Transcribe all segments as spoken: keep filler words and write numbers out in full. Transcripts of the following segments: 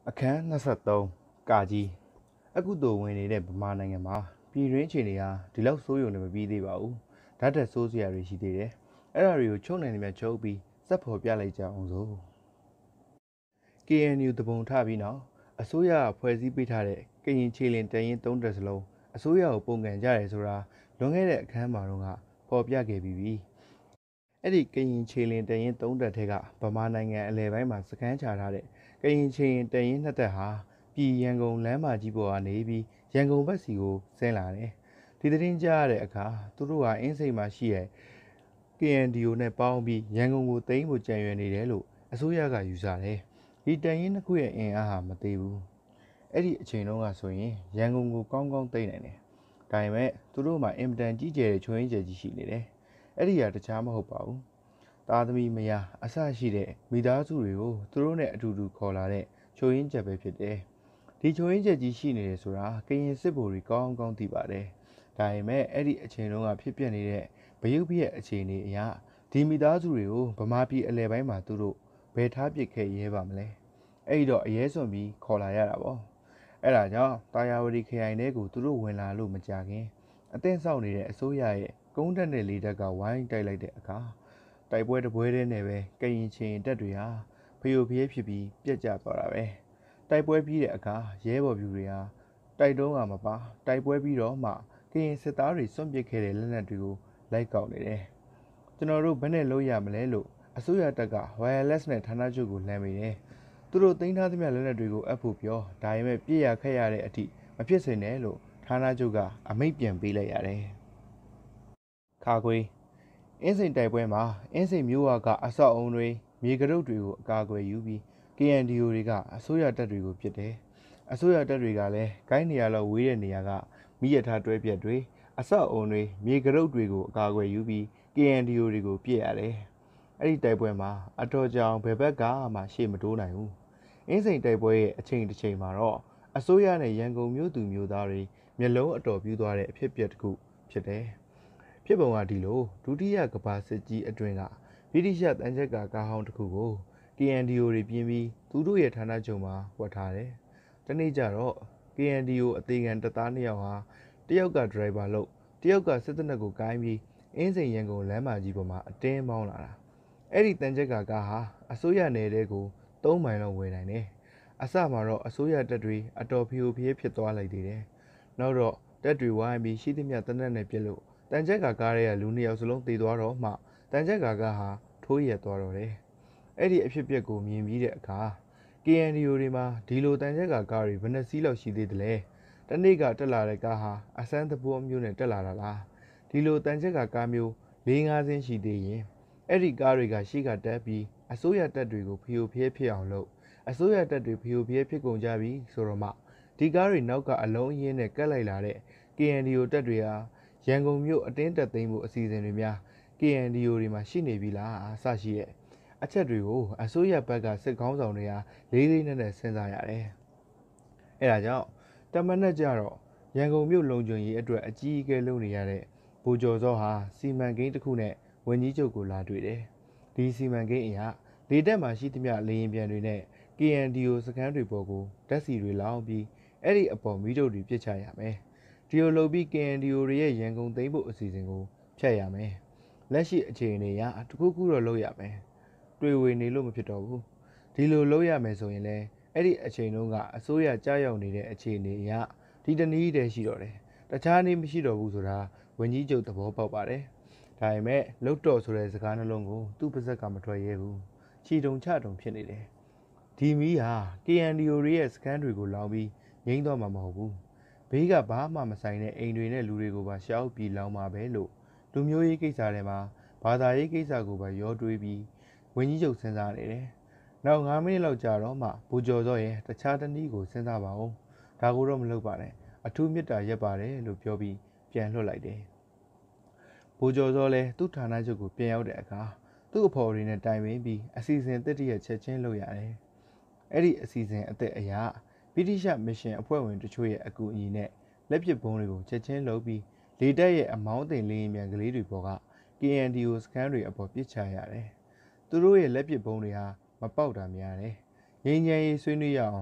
အခန်း၂၃ကာကြီးအခုတိုဝင်နေတဲ့ဗမာနိုင်ငံမှာပြည်တွင်းအခြေအနေဟာဒီလောက်ဆိုးရုံနဲ့မပြီးသေးပါဘူးဓာတ်တက်ဆိုးစရာတွေရှိသေးတယ်အဲ့ဒါတွေကိုချုပ်နိုင်နေမြချုပ်ပြီးစက်ဖော်ပြလိုက်ကြအောင်စို့ ကေအန်ယူ တပုံထပြီးနောက်အစိုးရဖွဲ့စည်းပေးထားတဲ့ကရင်ခြေလင်တရင်သုံးတက်စလုံးအစိုးရကိုပုံကန်ကြတယ်ဆိုတာလွန်ခဲ့တဲ့အခန်းမှာတော့ကပေါ်ပြခဲ့ပြီးပြီအဲ့ဒီကရင်ခြေလင်တရင်သုံးတက်ထဲကဗမာနိုင်ငံအလဲပိုင်းမှာစခန်းချထားတဲ့ကရင်ခြေလင်တရင်နှစ်တက်ဟာပြည်ရန်ကုန်လမ်းမကြီးပေါ်ကနေပြီးရန်ကုန်ဘက်စီကိုဆင်းလာတယ်ဒီသတင်းကြားရတဲ့အခါသူတို့ဟာအင်းစိန်မှာရှိတဲ့ ကေအန်ဒီအို နဲ့ပေါင်းပြီးရန်ကုန်ကိုသိမ်းဖို့ကြံရွယ်နေတယ်လို့အစိုးရကယူဆတယ်ဒီတန်ရင်နှစ်ခုရဲ့အင်အားဟာမသေးဘူးအဲ့ဒီအချိန်တုန်းကဆိုရင်ရန်ကုန်ကိုကောင်းကောင်းသိမ်းနိုင်တယ်ဒါပေမဲ့သူတို့မှာအင်မတန်ကြီးကျယ်တဲ့ချွင်းရင်းကျယ်ကြီးရှိနေတယ်အဲ့ဒီဟာတခြားမဟုတ်ပါဘူးသားသမီးမယားအဆရှိတဲ့မိသားစုတွေကိုသူတို့နဲ့အတူတူခေါ်လာတဲ့ချိုရင်းချက်ပဲဖြစ်တယ်ဒီချိုရင်းချက်ကြီးရှိနေတယ်ဆိုတာကရင်စစ်ဗိုလ်တွေကောင်းကောင်းသိပါတယ်ဒါပေမဲ့အဲ့ဒီအချိန်တုန်းကဖြစ်ပျက်နေတဲ့ဗယုတ်ပြည့်အခြေအနေအရဒီမိသားစုတွေကိုဗမာပြည်အလဲပိုင်းမှာသူတို့ဘယ်ထားပစ်ခဲ့ရဲပါမလဲအဲ့တော့အရေးစွန်ပြီးခေါ်လာရတာပေါ့အဲ့ဒါကြောင့်တာယာဝတီခရိုင်ထဲကိုသူတို့ဝင်လာလို့မကြခင်အသင့်ဆောက်နေတဲ့အစိုးရရဲ့ကုန်းတက်တဲ့လေတက်ကဝိုင်းတိုက်လိုက်တဲ့အခါတိုက်ပွဲတပွဲတည်းနဲ့ပဲကရင်ချင်းတက်တွေဟာဖျို့ဖျဲဖြစ်ပြီးပြက်ကျသွားတာပဲတိုက်ပွဲပြီးတဲ့အခါရဲဘော်ပြူတွေဟာတိုက်တုံးကမပါတိုက်ပွဲပြီးတော့မှကရင်စစ်သားတွေစွန့်ပစ်ခဲ့တဲ့လက်နက်တွေကိုလိုက်ကောက်နေတယ်ကျွန်တော်တို့ဘယ်နဲ့လုပ်ရမလဲလို့အစိုးရတပ်က wireless နဲ့ဌာနချုပ်ကိုလှမ်းမိတယ်သူတို့သိမ်းထားသမျှလက်နက်တွေကိုအပ်ဖို့ပြောဒါပေမဲ့ပြည့်ရခက်ရတဲ့အထိမဖြစ်စေနဲ့လို့ဌာနချုပ်ကအမိန့်ပြန်ပေးလိုက်ရတယ်ခါခွေးအင်းစိန်တိုက်ပွဲမှာအင်းစိန်မြို့ဝကအဆောက်အုံတွေမြေကရုတ်တွေကိုအကာအကွယ်ယူပြီး ကေအန်ဒီအို တွေကအစိုးရတပ်တွေကိုပစ်တယ်အစိုးရတပ်တွေကလည်းကိုင်းနေရလောက်ဝေးတဲ့နေရာကမိရထားတွဲပြက်တွေအဆောက်အုံတွေမြေကရုတ်တွေကိုအကာအကွယ်ယူပြီး ကေအန်ဒီအို တွေကိုပြစ်ရတယ်အဲ့ဒီတိုက်ပွဲမှာအတော်ကြောင်ဘယ်ဘက်ကမှရှေ့မတိုးနိုင်ဘူးအင်းစိန်တိုက်ပွဲရဲ့အချိန်တစ်ချိန်မှာတော့အစိုးရနဲ့ရန်ကုန်မြို့သူမြို့သားတွေမျက်လုံးအတော်ပြူးသွားတဲ့အဖြစ်အပျက်တစ်ခုဖြစ်တယ်ဖြစ်ပုံကဒီလိုဒုတိယကမ္ဘာစစ်ကြီးအတွင်းကဗြိတိရှတန်ချက်ကာကားဟောင်းတစ်ခုကို ကေအန်ဒီအို တွေပြင်းပြီးသူတို့ရဲ့ဌာနချုပ်မှာဝတ်ထားတယ်တနေ့ကျတော့ ကေအန်ဒီအို အသေးခံတပ်သားနှစ်ယောက်ဟာတယောက်ကဒရိုင်ဘာလို့တယောက်ကစစ်တပ်ကိုကိုင်းပြီးအင်းစိန်ရန်ကုန်လမ်းမကြီးပေါ်မှာအတင်းမောင်းလာတာအဲ့ဒီတန်ချက်ကကားဟာအစိုးရနယ်တဲကိုသုံးမိုင်လောက်ဝယ်နိုင်တယ်အစမှာတော့အစိုးရတပ်တွေအတော်ဖျို့ဖျဲဖြစ်သွားလိုက်သေးတယ်နောက်တော့တပ်တွေဝိုင်းပြီးရှိသမျှတနက်နဲ့ပြစ်လို့တန်ချက်ကကားရဲ့လူနှစ်ယောက်စလုံးသေသွားတော့မှတန်ချက်ကကားဟာထိုးရက်သွားတော့တယ်အဲ့ဒီအဖြစ်အပျက်ကိုမြင်ပြီးတဲ့အခါ ကေအန်ဒီအို တွေမှာဒီလိုတန်ချက်ကကားတွေဘယ်နှစီးလောက်ရှိသေးတယ်လဲတနေ့ကတက်လာတဲ့ကားဟာအစမ်းသဘောမျိုးနဲ့တက်လာတာလားဒီလိုတန်ချက်ကကားမျိုး၄-၅စင်းရှိသေးရင်အဲ့ဒီကားတွေကရှေ့ကတက်ပြီးအစိုးရတပ်တွေကိုဖျို့ဖျဲဖြစ်အောင်လုပ်အစိုးရတပ်တွေဖျို့ဖျဲဖြစ်ကုန်ကြပြီဆိုတော့မှဒီကားတွေနောက်ကအလုံးအရင်းနဲ့ကတ်လိုက်လာတဲ့ ကေအန်ဒီအို တပ်တွေဟာရန်ကုန်မြို့အတင်းတက်သိမ်းဖို့အစီအစဉ်တွေများ ကေအန်ဒီအို တွေမှာရှိနေပြီလားအစရှိရဲ့အချက်တွေကိုအစိုးရဘက်ကစစ်ကောင်းဆောင်တွေဟာလေးလေးနက်နက်စဉ်းစားရတယ်အဲဒါကြောင့်တမန်နဲ့ကြတော့ရန်ကုန်မြို့လုံခြုံရေးအတွက်အကြီးအကဲလုပ်နေရတဲ့ဗိုလ်ကျော်စောဟာစီမံကိန်းတစ်ခုနဲ့ဝန်ကြီးချုပ်ကိုလာတွေ့တယ်ဒီစီမံကိန်းအရလေတပ်မှာရှိသမျှလေရင်ပြန်တွေနဲ့ ကေအန်ဒီအို စခန်းတွေပေါ်ကိုဓာတ်ဆီတွေလောင်းပြီးအဲ့ဒီအပေါ်မီးတုပ်တွေပစ်ချရမယ်ဒီလိုလုပ်ပြီး ကေအန်ဒီအို တွေရဲ့ရန်ကုန်သိမ်းဖို့အစီအစဉ်ကိုဖျက်ရမယ်လက်ရှိအခြေအနေအရတခုခုတော့လုပ်ရမယ်တွေ့ဝေနေလို့မဖြစ်တော့ဘူးဒီလိုလုပ်ရမယ်ဆိုရင်လည်းအဲ့ဒီအချိန်တုန်းကအစိုးရကြားရောက်နေတဲ့အခြေအနေအရဒီတနည်းတည်းရှိတော့တယ်တခြားနည်းမရှိတော့ဘူးဆိုတာဝန်ကြီးချုပ်သဘောပေါက်ပါတယ်ဒါပေမဲ့လုတ်တော်ဆိုတဲ့စကားနှလုံးကိုသူ့ပါဇက်ကမထွက်ရဲဘူးချီတုံချတုံဖြစ်နေတယ်ဒီမီးဟာ ကေအန်ဒီအို တွေရဲ့စခန်းတွေကိုလောင်ပြီးငိမ့်တော့မှာမဟုတ်ဘူးဘေးကဘာမှမဆိုင်တဲ့အိမ်တွေနဲ့လူတွေကိုပါရှောက်ပြီးလောင်မှာပဲလို့လူမျိုးရေးကိစ္စတွေမှာဘာသာရေးကိစ္စကိုပါရောတွေးပြီးဝန်ကြီးချုပ်စဉ်းစားနေတယ်နောက်၅မိနစ်လောက်ကြာတော့မှဘူကျော်စောရဲ့တခြားတနည်းကိုစဉ်းစားပါဦးဒါကိုတော့မလုပ်ပါနဲ့အထူးမေတ္တာရက်ပါတယ်လို့ပြောပြီးပြန်လွှတ်လိုက်တယ်ဘူကျော်စောလည်းသူ့ဌာနချုပ်ကိုပြန်ရောက်တဲ့အခါသူ့အဖော်တွေနဲ့တိုင်ပင်ပြီးအစီအစဉ်တစ်တရက်ချက်ချင်းလုပ်ရတယ်အဲ့ဒီအစီအစဉ်အသက်အရာဗြိတိရှမစ်ရှင်အဖွဲ့ဝင်တချို့ရဲ့အကူအညီနဲ့လက်ပစ်ဘုံတွေကိုချက်ချင်းလုပ်ပြီးလေတပ်ရဲ့အမောင်းတင်လေရင်မြန်ကလေးတွေပေါ်က ကေအန်ဒီအို စခန်းတွေအပေါ်ပစ်ချရတယ်သူတို့ရဲ့လက်ပစ်ဘုံတွေဟာမပေါက်တာများတယ်ငြိမ်းချမ်းရေးဆွေးနွေးရအောင်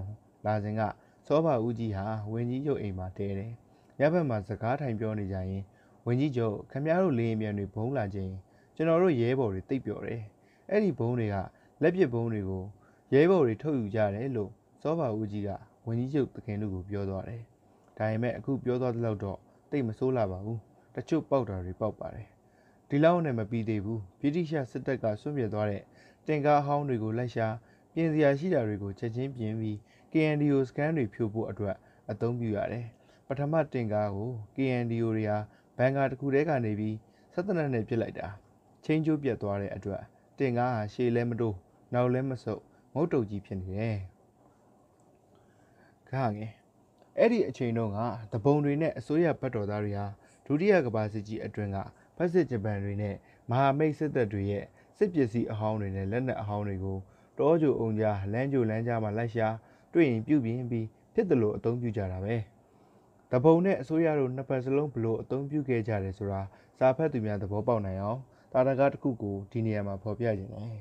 လာစဉ်ကစောဘဦးကြီးဟာဝင်းကြီးချုပ်အိမ်မှာတဲတယ်။ညဘက်မှာစကားထိုင်ပြောနေကြရင်ဝင်းကြီးချုပ်ခမရတို့လေရင်ပြန်တွေဘုံလာခြင်းကျွန်တော်တို့ရဲဘော်တွေတိတ်ပြော်တယ်။အဲ့ဒီဘုံတွေကလက်ပစ်ဘုံတွေကိုရဲဘော်တွေထုတ်ယူကြတယ်လို့စောဘဦးကြီးကဝင်းကြီးချုပ်တခင်တို့ကိုပြောသွားတယ်။ဒါပေမဲ့အခုပြောသွားတဲ့လောက်တော့တိတ်မဆိုးလာပါဘူး။တချို့ပေါက်တာတွေပေါက်ပါတယ်။ဒီလောက်နဲ့မပြီးသေးဘူးဗြိတိရှစစ်တပ်ကဆွန့်ပစ်သွားတဲ့တင်ကားအဟောင်းတွေကိုလိုက်ရှာပြင်စရာရှိတာတွေကိုချက်ချင်းပြင်ပြီး K N D O စကန်တွေဖြို့ဖို့အတွက်အသုံးပြုရတယ်ပထမတင်ကားကို K N D O တွေဟာဘန်ကာတစ်ခုတည်းကနေပြီးဆက်တနက်နဲ့ပြစ်လိုက်တာချင်းကျိုးပြတ်သွားတဲ့အတွက်တင်ကားဟာရှေ့လဲမတိုးနောက်လဲမဆုပ်ငုတ်တုတ်ကြီးဖြစ်နေတယ်ခါငယ်အဲ့ဒီအချိန်တုန်းကတပုံတွေနဲ့အစိုးရဘတ်တော်သားတွေဟာဒုတိယကမ္ဘာစစ်ကြီးအတွင်းကဖက်စစ်ဂျပန်တွေနဲ့မဟာမိတ်စစ်တပ်တွေရဲ့စစ်ပစ္စည်းအဟောင်းတွေနဲ့လက်နက်အဟောင်းတွေကိုတောကြိုအုံကြားလမ်းကြိုလမ်းကြားမှာလိုက်ရှာတွေ့ရင်ပြုပြင်ပြီးဖြစ်တယ်လို့အသုံးပြုကြတာပဲတပုံနဲ့အစိုးရတို့နှစ်ဖက်စလုံးဘလို့အသုံးပြုခဲ့ကြတယ်ဆိုတာစာဖတ်သူများသဘောပေါက်နိုင်အောင်တာရကားတစ်ခုကိုဒီနေရာမှာဖော်ပြခြင်းတယ်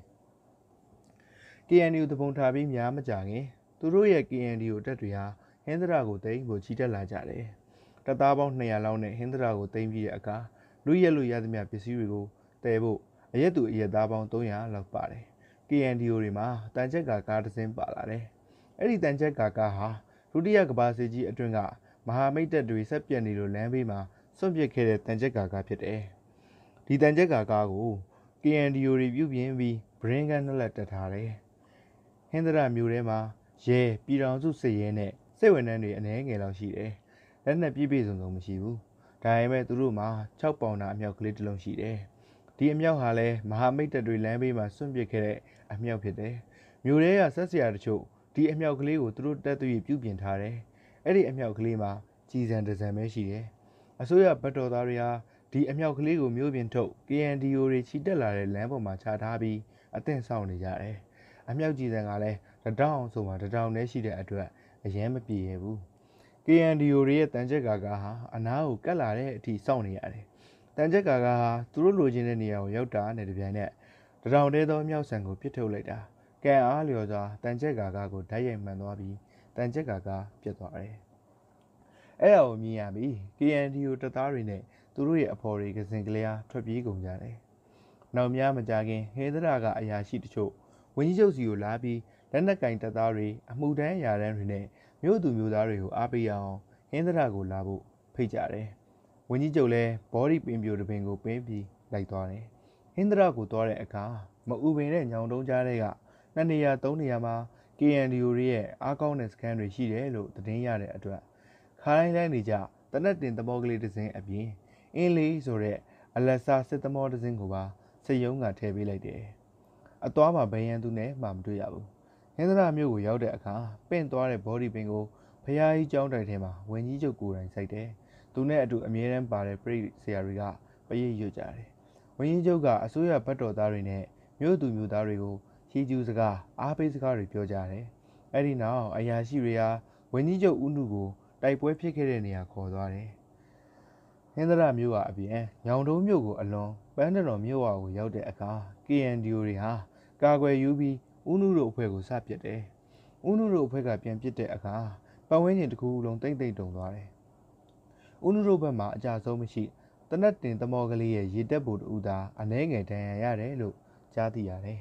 K N D O တပုံထားပြီးများမကြခင်သူတို့ရဲ့ K N D O တပ်တွေဟာဟင်္ဒရာကိုတိမ်ဖို့ချီတက်လာကြတယ်တပ်သားပေါင်းနှစ်ရာလောက်နဲ့ဟင်္ဒရာကိုတိမ်ပြီးတဲ့အခါလူရက်လူရသမျှပစ္စည်းတွေကိုတည်ဖို့အရက်သူအရက်သားပေါင်းသုံးရာလောက်ပါတယ် K N D O တွေမှာတန်ချက်ကာကားတစ်စင်းပါလာတယ်အဲ့ဒီတန်ချက်ကာကားဟာဒုတိယကမ္ဘာစစ်ကြီးအတွင်းကမဟာမိတ်တပ်တွေဆက်ပြတ်နေလို့လမ်းဘေးမှာစွန့်ပစ်ခဲ့တဲ့တန်ချက်ကာကားဖြစ်တယ်ဒီတန်ချက်ကာကားကို K N D O တွေပြုပြင်ပြီးဘရင်ကန်နှစ်လက်တက်ထားတယ်ဟင်္ဒရာမျိုးထဲမှာရဲပြည်တော်စုစစ်ရဲနဲ့စိတ်ဝင်နှန်းတွေအနည်းငယ်လောက်ရှိတယ်လက်နက်ပြည့်ပြည့်စုံစုံမရှိဘူးဒါပေမဲ့သူတို့မှာ၆ပေါင်တာအမြောက်ကလေးတစ်လုံးရှိတယ်ဒီအမြောက်ဟာလည်းမဟာမိတ်တပ်တွေလမ်းဘေးမှာစွန့်ပစ်ခဲ့တဲ့အမြောက်ဖြစ်တယ်မြို့ထဲကဆက်စရာတချို့ဒီအမြောက်ကလေးကိုသူတို့တက်သွေးပြုပြင်ထားတယ်အဲ့ဒီအမြောက်ကလေးမှာကြီးစံတစံပဲရှိတယ်အစိုးရဘတ်တော်သားတွေဟာဒီအမြောက်ကလေးကိုမြို့ပြင်ထုတ် K N D O တွေချီတက်လာတဲ့လမ်းပေါ်မှာချထားပြီးအသင့်ဆောင်နေကြတယ်အမြောက်ကြီးစံကလည်းတတောင်ဆိုမှတတောင်နဲ့ရှိတဲ့အတွက်အရင်မပြေရဘူး K N D O တွေရဲ့တန်ချက်ကာကာဟာအနားကိုကတ်လာတဲ့အထိစောင့်နေရတယ်တန်ချက်ကာကာဟာသူတို့လိုချင်တဲ့နေရာကိုရောက်တာနဲ့တပြိုင်နက်တတောင်တဲသောအမြောက်ဆန်ကိုပစ်ထုတ်လိုက်တာကံအားလျော်စွာတန်ချက်ကာကာကိုဓာတ်ရိုက်မှန်သွားပြီးတန်ချက်ကာကာပြတ်သွားတယ်အဲ့ဒါကိုမြင်ရပြီး K N D O တပ်သားတွေနဲ့သူတို့ရဲ့အဖော်တွေကစင်ကလေးအားထွက်ပြေးကုန်ကြတယ်နောက်များမကြခင်ဟေသရာကအရာရှိတချို့ဝင်းကြီးချုပ်စီကိုလာပြီးလက်နက်ကင်တပ်သားတွေအမှုတန်းအရာတန်းတွေနဲ့မြို့သူမြို့သားတွေကိုအားပေးအောင်ဟင်းသရာကိုလာဖို့ဖိတ်ကြတယ်။ဝင်းကြီးချုပ်လည်းဘောဒီပင်ပြိုတပင်ကိုပင်းပြီးလိုက်သွားတယ်။ဟင်းသရာကိုသွားတဲ့အခါမအူပင်နဲ့ညောင်တုံးကြားတွေကနှစ်နေရာသုံးနေရာမှာ K N D O တွေရဲ့အားကောင်းတဲ့စခန်းတွေရှိတယ်လို့သတင်းရတဲ့အတွက်ခါတိုင်းတိုင်းနေကြတနက်တင်သဘောကလေးတစ်စင်းအပြင်အင်းလေးဆိုတဲ့အလက်စာစစ်သမောတစ်စင်းကိုပါစစ်ရုံးကထည့်ပေးလိုက်တယ်။အသွားမှာဘယံသူနဲ့မှမတွေ့ရဘူး။ဟင်္ဒရာမြို့ကိုရောက်တဲ့အခါပင့်သွားတဲ့ဘောဒီပင်ကိုဖျားကြီးကျောင်းတိုင်ထဲမှာဝင်းကြီးချုပ်ကိုယ်တိုင်စိုက်တယ်။သူနဲ့အတူအမြဲတမ်းပါတဲ့ပြိဆရာတွေကပရိတ်ရွတ်ကြတယ်။ဝင်းကြီးချုပ်ကအစိုးရဘတ်တော်သားတွေနဲ့မြို့သူမြို့သားတွေကိုရှီကျူးစကားအားပေးစကားတွေပြောကြတယ်။အဲ့ဒီနောက်အရာရှိတွေဟာဝင်းကြီးချုပ်ဦးနုကိုတိုက်ပွဲဖြစ်ခဲ့တဲ့နေရာခေါ်သွားတယ်။ဟင်္ဒရာမြို့ကအပြင်ညောင်တုံးမြို့ကိုအလွန်ပန်းတော်မြို့ဝါကိုရောက်တဲ့အခါ K N D O တွေဟာကာကွယ်ယူပြီးဦးနုတို့အဖွဲ့ကိုစပစ်တယ်။ဦးနုတို့အဖွဲ့ကပြန်ပစ်တဲ့အခါပတ်ဝန်းကျင်တစ်ခုလုံးတိမ့်တိမ့်တုံသွားတယ်။ဦးနုတို့ဘက်မှာအကြဆုံးမရှိတနက်တင်သမောကလေးရဲ့ရေတက်ဖို့တူသာအနှဲငယ်ဒဏ်ရာရတယ်လို့ကြားသိရတယ်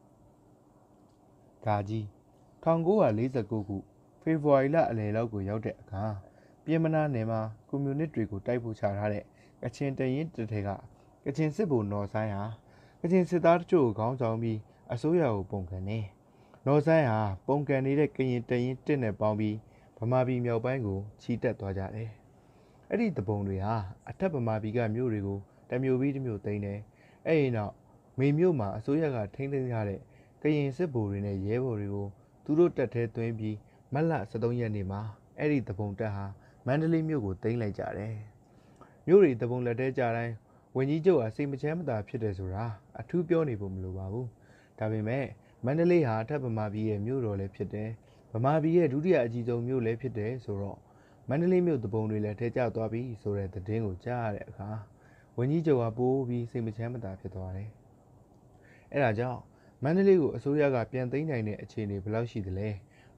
။ဂါကြီး၁၉၄၉ခုဖေဖော်ဝါရီလအလယ်လောက်ကိုရောက်တဲ့အခါပြည်မနာနယ်မှာကွန်မြူနစ်တွေကိုတိုက်ဖို့ချထားတဲ့ကချင်တရင်တထဲကကချင်စစ်ဗိုလ်နော်ဆိုင်ဟာကချင်စစ်သားတို့ကိုခေါင်းဆောင်ပြီးအစိုးရကိုပုံကန်နေနော်ဆိုင်ဟာပုံကန်နေတဲ့ကရင်တရင်တစ်နဲ့ပေါင်းပြီးဗမာပြည်မြောက်ပိုင်းကိုချီတက်သွားကြတယ်။အဲ့ဒီတပုံတွေဟာအထက်ဗမာပြည်ကမြို့တွေကိုတမျိုးပြီးတမျိုးသိမ်းတယ်။အဲ့ဒီနောက်မေမြို့မှာအစိုးရကထိန်းသိမ်းထားတဲ့ကရင်စစ်ဗိုလ်တွေနဲ့ရဲဘော်တွေကိုသူတို့တက်ထဲသွင်းပြီးမတ်လ၁၃ရက်နေ့မှာအဲ့ဒီတပုံတက်ဟာမန္တလေးမြို့ကိုသိမ်းလိုက်ကြတယ်။မြို့တွေတပုံလက်ထဲကြတိုင်းဝင်းကြီးချုပ်ဟာစိတ်မချမ်းမသာဖြစ်တယ်ဆိုတာအထူးပြောနေဖို့မလိုပါဘူး။ဒါပေမဲ့မန္တလေးဟာအထက်ဗမာပြည်ရဲ့မြို့တော်လည်းဖြစ်တယ်။ဗမာပြည်ရဲ့ဒုတိယအကြီးဆုံးမြို့လည်းဖြစ်တယ်ဆိုတော့မန္တလေးမြို့တပုံတွေလည်းထဲကျသွားပြီဆိုတဲ့သတင်းကိုကြားရတဲ့အခါဝင်းကြီးချုပ်ဟာပိုးပြီးစိတ်မချမ်းမသာဖြစ်သွားတယ်။အဲဒါကြောင့်မန္တလေးကိုအစိုးရကပြန်သိမ်းနိုင်တဲ့အခြေအနေဘယ်လောက်ရှိသလဲ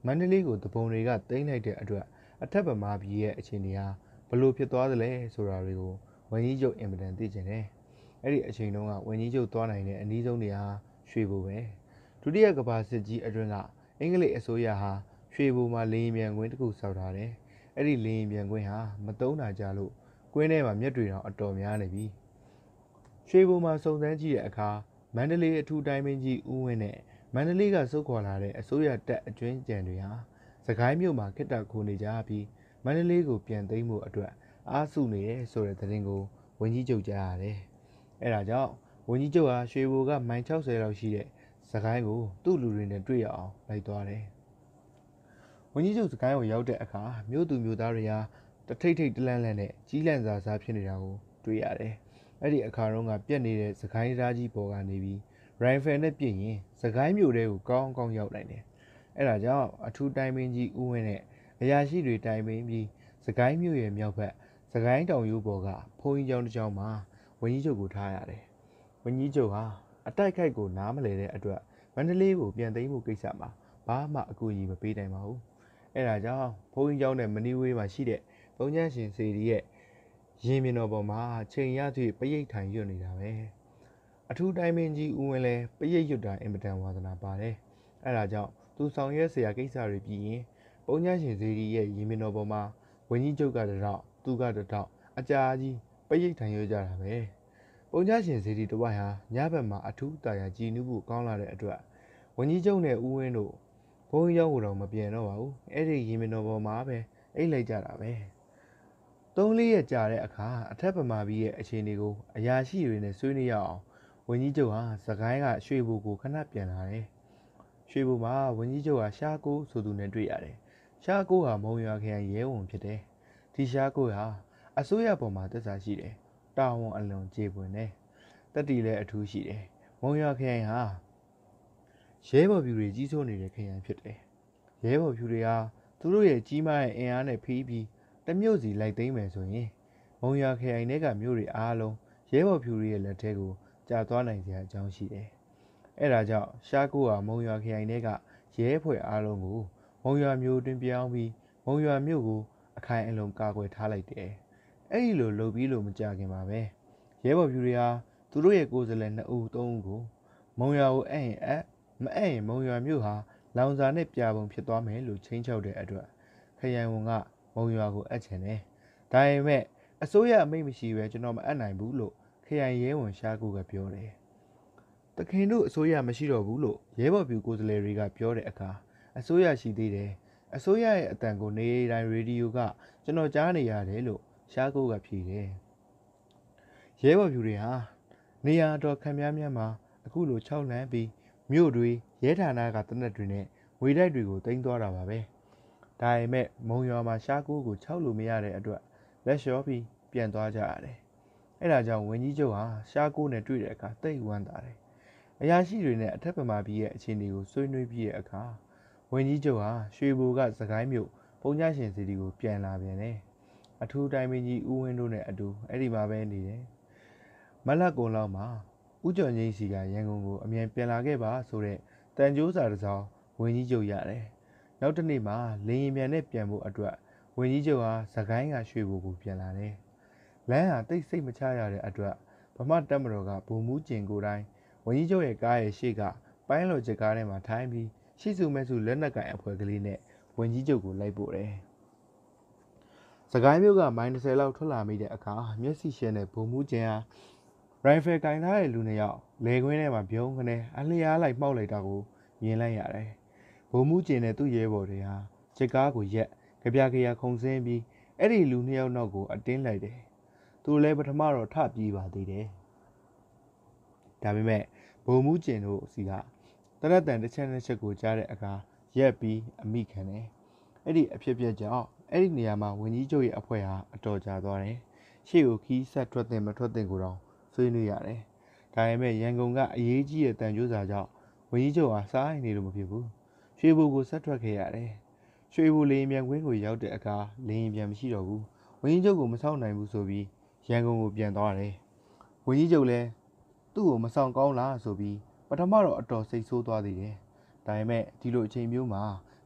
မန္တလေးကိုတပုံတွေကတိမ့်လိုက်တဲ့အတွက်အထက်ဗမာပြည်ရဲ့အခြေအနေဟာဘလို့ဖြစ်သွားသလဲဆိုတာတွေကိုဝန်ကြီးချုပ်အင်မတန်သိကျင်တယ်။အဲ့ဒီအချိန်တုန်းကဝန်ကြီးချုပ်သွားနိုင်တဲ့အနည်းဆုံးနေရာရွှေဘိုပဲ။ဒုတိယကမ္ဘာစစ်ကြီးအတွင်းကအင်္ဂလိပ်အစိုးရဟာရွှေဘိုမှာလေရင်ပြန်ကွင်းတစ်ခုဆောက်ထားတယ်။အဲ့ဒီလေရင်ပြန်ကွင်းဟာမတုံးတာကြလို့ကွင်းထဲမှာမြက်တွေတောင်အတော်များနေပြီ။ရွှေဘိုမှာစုံစမ်းကြည့်တဲ့အခါမန္တလေးအထူးတိုင်းမင်းကြီးဦးဝင်းနဲ့မန္တလေးကစုခွာလာတဲ့အစိုးရတပ်အကျွင်းကြံတွေဟာစကိုင်းမြို့မှာခိတ္တခိုနေကြပြီးမန္တလေးကိုပြန်သိမ်းဖို့အတွက်အားစုနေတယ်ဆိုတဲ့သတင်းကိုဝန်ကြီးချုပ်ကြားရတယ်။အဲဒါကြောင့်ဝန်ကြီးချုပ်ဟာရွှေဘိုကမိုင်၆၀လောက်ရှိတဲ့စကိုင်းကိုသူ့လူတွေနဲ့တွေ့ရအောင်လိုက်သွားတယ်။ဝန်ကြီးချုပ်စကိုင်းကိုရောက်တဲ့အခါမြို့သူမြို့သားတွေဟာတထိတ်ထိတ်တလန့်လန့်နဲ့ကြီးလန့်စာစားဖြစ်နေတာကိုတွေ့ရတယ်။အဲ့ဒီအခါတုန်းကပြက်နေတဲ့စကိုင်းသားကြီးပေါ်ကနေပြီးရိုင်ဖယ်နဲ့ပြည့်ရင်စကိုင်းမြို့ထဲကိုကောင်းကောင်းရောက်နိုင်တယ်။အဲဒါကြောင့်အထူးတိုင်းမင်းကြီးဦးဝင်းနဲ့အရာရှိတွေတိုင်ပင်ပြီးစကိုင်းမြို့ရဲ့မြောက်ဘက်စကိုင်းတောင်ရိုးပေါ်ကဘုံကြီးကျောင်းတစ်ကျောင်းမှာဝန်ကြီးချုပ်ကိုထားရတယ်။ဝန်ကြီးချုပ်ဟာအတိုက်ခိုက်ကိုနားမလည်တဲ့အတွက်မန္တလေးကိုပြန်သိမ်းဖို့ကိစ္စမှာဘာမှအကူအညီမပေးနိုင်ပါဘူး။အဲဒါကြောင့်ဘုံကြီးကျောင်းနဲ့မနီဝေးမှာရှိတဲ့ဘုံချမ်းရှင်စေတီရဲ့ရင်မြင်တော်ပေါ်မှာချိန်ရသည့်ပရိတ်ထိုင်ရွတ်နေတာပဲ။အထူးတိုင်းမင်းကြီးဦးဝင်းလည်းပရိတ်ရွတ်တာအင်မတန်ဝါသနာပါတယ်။အဲဒါကြောင့်သူဆောင်ရွက်เสียကိစ္စတွေပြီးရင်ဘုံချမ်းရှင်စေတီရဲ့ရင်မြင်တော်ပေါ်မှာဝန်ကြီးချုပ်ကတတော့သူကတတော့အကြာကြီးပရိတ်ထိုင်ရွတ်ကြတာပဲ။ဘုံချမ်းရှင်စေတီတစ်ဝိုက်ဟာညဘက်မှာအထူးတာယာကြည်နူးဖို့ကောင်းလာတဲ့အတွက်ဝန်ကြီးချုပ်နဲ့ဦးဝင်းတို့ဘုံရောက်တော့မပြန်တော့ပါဘူး။အဲ့ဒီရင်မြင်တော်ပေါ်မှာပဲအိတ်လိုက်ကြတာပဲ။သုံးလေးရက်ကြာတဲ့အခါအထက်ဗမာပြည်ရဲ့အခြေအနေကိုအရာရှိတွေနဲ့ဆွေးနွေးရအောင်ဝန်ကြီးချုပ်ဟာစကိုင်းကရွှေဘိုကိုခဏပြန်လာတယ်။ရွှေဘိုမှာဝန်ကြီးချုပ်ဟာရှားကိုဆိုသူနဲ့တွေ့ရတယ်။ရှားကိုဟာမုံရွာခရိုင်ရဲဝန်ဖြစ်တယ်။ဒီရှားကိုဟာအစိုးရပေါ်မှာသက်သာရှိတယ်။တာဝန်အလွန်ကျေပွန်တယ်။တက်တီလည်းအထူးရှိတယ်။မုံရွာခရိုင်ဟာရဲဘော်ဖြူတွေကြီးစိုးနေတဲ့ခရိုင်ဖြစ်တယ်။ရဲဘော်ဖြူတွေဟာသူတို့ရဲ့ကြီးမားတဲ့အင်အားနဲ့ဖိပြီးတမျိုးစီလိုက်သိမ်းမယ်ဆိုရင်မုံရွာခရိုင်ထဲကမြို့တွေအားလုံးရဲဘော်ဖြူတွေရဲ့လက်ထဲကိုကြာသွားနိုင်စရာအကြောင်းရှိတယ်။အဲဒါကြောင့်ရှားကိုဟာမုံရွာခရိုင်ထဲကရဲဖွဲ့အားလုံးကိုမုံရွာမြို့တွင်ပြောင်းပြီးမုံရွာမြို့ကိုအခိုင်အလုံကာကွယ်ထားလိုက်တယ်။အဲဒီလိုလုပ်ပြီးလို့မကြခင်ပါပဲရဲဘော်ဖြူတွေဟာသူတို့ရဲ့ကိုယ်စားလှယ်နှစ်ဦးသုံးဦးကိုမုံရွာကိုအဲ့ရင်အဲ့မအဲ့ရင်မုံရွာမြို့ဟာလောင်စာနဲ့ပြာပုံဖြစ်သွားမယ်လို့ချိန်ချောက်တဲ့အတွက်ခရိုင်ဝန်ကမုံရွာကိုအပ်ချင်တယ်။ဒါပေမဲ့အစိုးရအမိန့်မရှိပဲကျွန်တော်မအပ်နိုင်ဘူးလို့ခရိုင်ရဲဝန်ရှားကိုကပြောတယ်။တခင်တို့အစိုးရမရှိတော့ဘူးလို့ရဲဘော်ပြူကိုယ်စားလှယ်တွေကပြောတဲ့အခါအစိုးရရှိသေးတယ်။အစိုးရရဲ့အတန်ကိုနေတိုင်းရေဒီယိုကကျွန်တော်ကြားနေရတယ်လို့ရှားကိုကဖြေတယ်။ရဲဘော်ပြူတွေဟာနေရာတော်ခံများများမှာအခုလိုခြောက်လန့်ပြီးမြို့တွေရဲဌာနကတနက်တွေနဲ့ဝေတိုက်တွေကိုတင်သွားတာပါပဲ။ဒါပေမဲ့မုံရွာမှာရှားကိုကိုခြောက်လို့မရတဲ့အတွက်လက်လျှောပြီးပြန်သွားကြရတယ်။အဲဒါကြောင့်ဝန်ကြီးချုပ်ဟာရှားကိုနဲ့တွေ့တဲ့အခါတိတ်ဝမ်းသာတယ်။အရာရှိတွေနဲ့အထက်ဗမာပြည်ရဲ့အခြေအနေကိုဆွေးနွေးပြီးတဲ့အခါဝန်ကြီးချုပ်ဟာရွှေဘိုကစကိုင်းမြို့ပုံညရှင်စီတီကိုပြန်လာပြန်တယ်။အထူးတိုင်းမင်းကြီးဦးဝင်းတို့နဲ့အတူအဲ့ဒီမှာပဲနေတယ်။မလကုံလောက်မှာဦးကျော်ငိမ့်စီကရန်ကုန်ကိုအမြန်ပြန်လာခဲ့ပါဆိုတဲ့တန်ကြိုးစာတစ်စောင်ဝန်ကြီးချုပ်ရတယ်။နောက်တစ်နေ့မှာလေရင်ပြန်နဲ့ပြန်ဖို့အတွက်ဝန်ကြီးချုပ်ဟာစကိုင်းကရွှေဘိုကိုပြန်လာတယ်။လမ်းဟာတိတ်ဆိတ်မချရတဲ့အတွက်ဗမာတပ်မတော်ကဗိုလ်မှူးကျင်ကိုတိုင်းဝန်ကြီးချုပ်ရဲ့ကားရဲ့ရှေ့ကပိုင်းလော်ချစ်ကားထဲမှာထိုင်ပြီးရှိစုမဲ့စုလက်နက်ကင်အဖွဲ့ကလေးနဲ့ဝန်ကြီးချုပ်ကိုလိုက်ပို့တယ်။စကိုင်းမြို့ကမိုင်၂၀လောက်ထွက်လာမိတဲ့အခါမျက်စိရှင်းတဲ့ဗိုလ်မှူးကျင်ဟာရိုင်ဖယ်ကင်ထားတဲ့လူနှစ်ယောက်လေခွင်းထဲမှာပြုံးခနဲ့အလျားလိုက်မှောက်လိုက်တာကိုမြင်လိုက်ရတယ်။ဗိုလ်မှူးကျင်နဲ့သူ့ရဲဘော်တွေဟာချစ်ကားကိုရက်ကြပြကြရခုံစင်းပြီးအဲ့ဒီလူနှစ်ယောက်နောက်ကိုအတင်းလိုက်တယ်။သူလည်းပထမတော့ထပြေးပါသေးတယ်။ဒါပေမဲ့ဗိုလ်မှူးကျင်တို့စီကတရက်တန်တစ်ချက်တစ်ချက်ကိုကြားတဲ့အခါရက်ပြီးအမိခံတယ်။အဲ့ဒီအဖြစ်အပျက်ကြောင့်အဲ့ဒီနေရာမှာဝန်ကြီးချုပ်ရဲ့အဖွဲ့ဟာအတော်ကြာသွားတယ်။ရှေ့ကိုခီးဆက်ထွက်တဲ့မထွက်တဲ့ကိုတော့ဆွေးနွေးရတယ်။ဒါပေမဲ့ရန်ကုန်ကအရေးကြီးတဲ့တန်ကြိုးစာကြောင့်ဝန်ကြီးချုပ်ဟာစားရင်နေလို့မဖြစ်ဘူး။ရွှေဘိုကိုဆက်ထွက်ခဲ့ရတယ်။ရွှေဘိုလေရင်ပြန်ကွင်းကိုရောက်တဲ့အခါလေရင်ပြန်မရှိတော့ဘူး။ဝန်ကြီးချုပ်ကိုမဆောင်နိုင်ဘူးဆိုပြီးရန်ကုန်ကိုပြန်သွားတယ်။ဝန်ကြီးချုပ်လည်းသူ့ကိုမဆောင်ကောင်းလားဆိုပြီးပထမတော့အတော်စိတ်ဆိုးသွားသေးတယ်။ဒါပေမဲ့ဒီလိုအချိန်မျိုးမှာ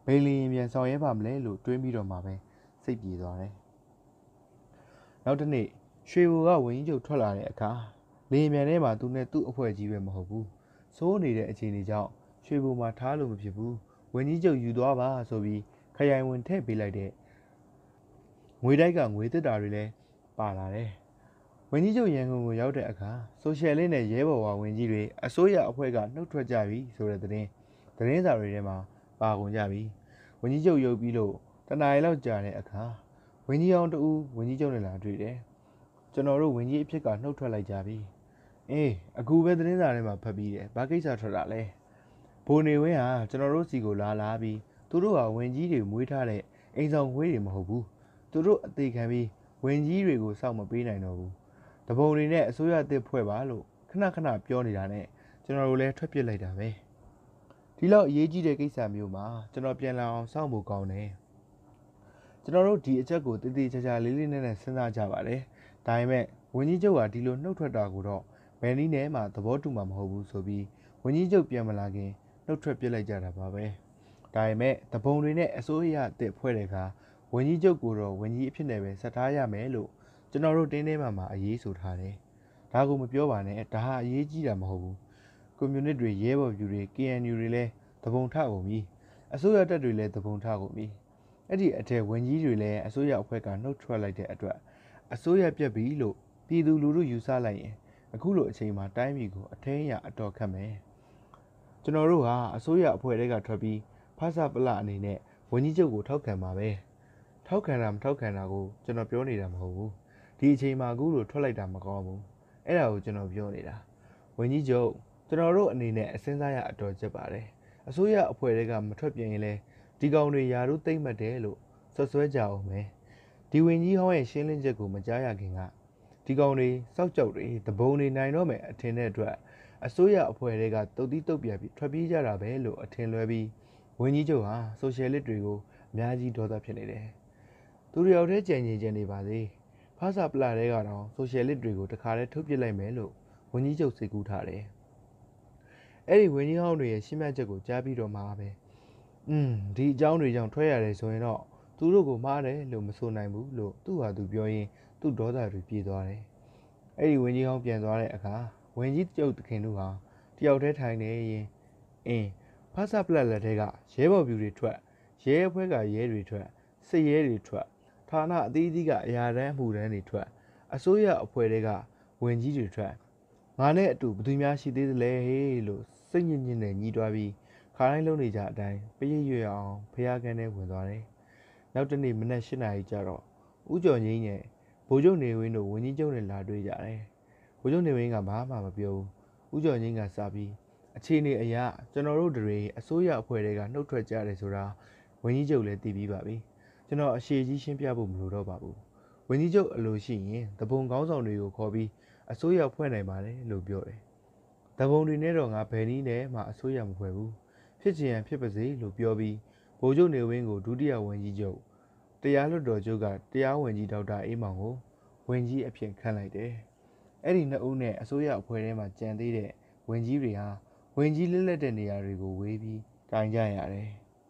ဘယ်လီရင်ပြန်ဆောင်ရဲပါမလဲလို့တွေးပြီးတော့မှပဲစိတ်ပြေသွားတယ်နောက်တစ်နေ့ရွှေဘိုကဝင်းကြီးချုပ်ထွက်လာတဲ့အခါလေရင်ပြန်ထဲမှာသူနဲ့သူ့အဖွဲ့ကြီးပဲမဟုတ်ဘူးစိုးနေတဲ့အခြေအနေကြောင့်ရွှေဘိုမှာထားလို့မဖြစ်ဘူးဝင်းကြီးချုပ်ယူသွားပါဆိုပြီးခရိုင်ဝင်ထည့်ပေးလိုက်တဲ့ငွေတိုက်ကငွေတက်တာတွေလည်းပါလာတယ်ဝင်းကြီးချုပ်ရန်ကုန်ကိုရောက်တဲ့အခါဆိုရှယ်လစ်နဲ့ရဲဘော်ဝါဝင်ကြီးတွေအစိုးရအဖွဲ့ကနှုတ်ထွက်ကြပြီဆိုတဲ့သတင်းသတင်းစာတွေထဲမှာပါကုန်ကြပြီဝင်းကြီးချုပ်ရုပ်ပြီးလို့တနားရီလောက်ကြာတဲ့အခါဝင်းကြီးအောင်တူဝင်းကြီးချုပ်နဲ့လာတွေ့တယ်ကျွန်တော်တို့ဝင်းကြီးအဖြစ်ကနှုတ်ထွက်လိုက်ကြပြီအေးအခုပဲသတင်းစာထဲမှာဖတ်ပြီးတယ်ဘာကိစ္စထွက်တာလဲဘိုးနေဝင်းဟာကျွန်တော်တို့စီကိုလာလာပြီးသူတို့ဟာဝင်းကြီးတွေမွေးထားတဲ့အိမ်ဆောင်ခွေးတွေမဟုတ်ဘူးသူတို့အသေးခံပြီးဝင်းကြီးတွေကိုစောင့်မပေးနိုင်တော့ဘူးတပုံတွေနဲ့အစိုးရအသစ်ဖွဲ့ပါလို့ခဏခဏပြောနေတာနဲ့ကျွန်တော်တို့လည်းထွက်ပစ်လိုက်တာပဲဒီလောက်အရေးကြီးတဲ့ကိစ္စမျိုးမှာကျွန်တော်ပြန်လာအောင်စောင့်ဖို့ကောင်းတယ်ကျွန်တော်တို့ဒီအချက်ကိုတည်တည်ချာချာလေးလေးနက်နက်စဉ်းစားကြပါတယ်ဒါပေမဲ့ဝင်းကြီးချုပ်ကဒီလိုနှုတ်ထွက်တာကိုတော့ဘယ်နည်းနဲ့မှသဘောတူမှာမဟုတ်ဘူးဆိုပြီးဝင်းကြီးချုပ်ပြန်မလာခင်နှုတ်ထွက်ပစ်လိုက်ကြတာပါပဲဒါပေမဲ့တပုံတွေနဲ့အစိုးရအသစ်ဖွဲ့တဲ့အခါဝင်းကြီးချုပ်ကိုတော့ဝင်းကြီးအဖြစ်နဲ့ပဲဆက်ထားရမယ်လို့ကျွန်တော်တို့တင်းထဲမှာမှာအရေးဆိုထားတယ်ဒါကိုမပြောပါနဲ့ဒါဟာအရေးကြီးတာမဟုတ်ဘူးကွန်မြူနစ်တွေရဲဘော်ပြူတွေ ကေအန်ယူ တွေလည်းတပုံထကုန်ပြီအစိုးရတပ်တွေလည်းတပုံထကုန်ပြီအဲ့ဒီအထက်ဝန်ကြီးတွေလည်းအစိုးရအဖွဲ့ကနှုတ်ထွက်လိုက်တဲ့အတွက်အစိုးရပြက်ပြီလို့ပြည်သူလူထုယူဆလိုက်ရင်အခုလိုအချိန်မှာတိုင်းပြည်ကိုအထင်းရအတော်ခတ်မယ်ကျွန်တော်တို့ဟာအစိုးရအဖွဲ့တွေကထွက်ပြီးဖဆပလအနေနဲ့ဝန်ကြီးချုပ်ကိုထောက်ခံပါပဲထောက်ခံတာမထောက်ခံတာကိုကျွန်တော်ပြောနေတာမဟုတ်ဘူးဒီအချိန်မှာအခုလိုထွက်လိုက်တာမကောင်းဘူးအဲ့ဒါကိုကျွန်တော်ပြောနေတာဝန်ကြီးချုပ်ကျွန်တော်တို့အနေနဲ့အစင်းစားရအတော်ချက်ပါတယ်အစိုးရအဖွဲ့တွေကမထွက်ပြင်းရင်လဲဒီကောင်တွေယာတို့သိမ့်မှတ်တယ်လို့ဆွဆွဲကြအောင်မယ်ဒီဝင်ကြီးဟောင်းရဲ့ရှင်းလင်းချက်ကိုမကြားရခင်ကဒီကောင်တွေစောက်ကြောက်တွေတပုံတွေနိုင်တော့မယ်အထင်တဲ့အတွက်အစိုးရအဖွဲ့တွေကတုတ်တိတုတ်ပြပြီးထွက်ပြေးကြတာပဲလို့အထင်လွဲပြီးဝင်ကြီးချုပ်ဟာဆိုရှယ်လစ်တွေကိုအများကြီးဒေါသဖြစ်နေတယ်သူတယောက်တည်းကြံ့ကြင်ကြံ့နေပါသေးဖားစာပလာတွေကတော့ဆိုရှယ်လစ်တွေကိုတခါတည်းထုတ်ပစ်လိုက်မယ်လို့ဝင်ကြီးချုပ်စိတ်ကူးထားတယ်အဲ့ဒီဝင်ကြီးဟောင်းတွေရဲ့ရှင်းပြချက်ကိုကြားပြီးတော့မှပဲอืมဒီအကြောင်းတွေကြောင့်ထွက်ရတယ်ဆိုရင်တော့သူတို့ကိုမှားတယ်လို့မဆိုနိုင်ဘူးလို့သူ့ဟာသူပြောရင်းသူ့ဒေါသတွေပြေးသွားတယ်အဲ့ဒီဝင်ကြီးဟောင်းပြန်သွားတဲ့အခါဝင်ကြီးကျုပ်တခင်တို့ဟာတယောက်တည်းထိုင်နေရင်အင်းဖားစာပလက်လက်တွေကရဲဘော်ပြူတွေထွက်ရဲအဖွဲကရဲတွေထွက်စစ်ရဲတွေထွက်ဌာနအသီးသီးကအရာတန်းအမှုတန်းတွေထွက်အစိုးရအဖွဲ့တွေကဝင်ကြီးတွေထွက်ငါနဲ့အတူဘသူများရှိသေးသလဲဟေးလို့စိတ်ညစ်ညစ်နဲ့ညီးတွားပြီးခါတိုင်းလုံးနေကြအတိုင်းပရိတ်ရွရအောင်ဖျားကန်းထဲဝင်သွားတယ်နောက်တနေ့မနက်၈နာရီကျတော့ဦးကျော်ငိမ့်နဲ့ဗိုလ်ချုပ်နေဝင်းတို့ဝင်းကြီးကျုံနဲ့လာတွေ့ကြတယ်ဗိုလ်ချုပ်နေဝင်းကဘာမှမပြောဘူးဦးကျော်ငိမ့်ကစပြီးအခြေအနေအရကျွန်တော်တို့တွေအစိုးရအဖွဲ့တွေကနှုတ်ထွက်ကြတယ်ဆိုတာဝင်းကြီးကျုံလည်းသိပြီးပါပြီကျွန်တော်အရှိကြီးရှင်းပြဖို့မလိုတော့ပါဘူးဝင်းကြီးကျုံအလိုရှိရင်တပုံကောင်းဆောင်တွေကိုခေါ်ပြီးအစိုးရဖွဲ့နိုင်ပါတယ်လို့ပြောတယ်တပုံတွေနဲ့တော့ငါဘယ်နည်းနဲ့မှအစိုးရမဖွဲ့ဘူးဖြစ်ချင်ရင်ဖြစ်ပါစေလို့ပြောပြီးဗိုလ်ချုပ်နေဝင်းကိုဒုတိယဝန်ကြီးချုပ်တရားလွှတ်တော်ချုပ်ကတရားဝင်ကြီးဒေါက်တာအေးမောင်ကိုဝန်ကြီးအဖြစ်ခန့်လိုက်တယ်အဲ့ဒီနှစ်ဦးနဲ့အစိုးရအဖွဲ့ထဲမှာကြံသေးတဲ့ဝန်ကြီးတွေဟာဝင်ကြီးလက်လက်တဲ့နေရာတွေကိုဝေးပြီးတိုင်ကြရတယ်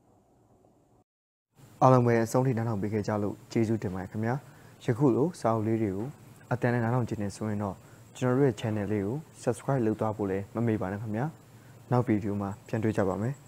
အားလုံးပဲအဆုံးထိနားထောင်ပေးခဲ့ကြလို့ကျေးဇူးတင်ပါတယ်ခင်ဗျာယခုလိုစာအုပ်လေးတွေကိုအတန်းနဲ့နားထောင်ကြည့်နေဆိုရင်တော့ကျွန်တော်တို့ရဲ့ channel လေးကို subscribe လုပ်သွားဖို့လည်းမမေ့ပါနဲ့ခင်ဗျာနောက်ဗီဒီယိုမှာပြန်တွေ့ကြပါမယ်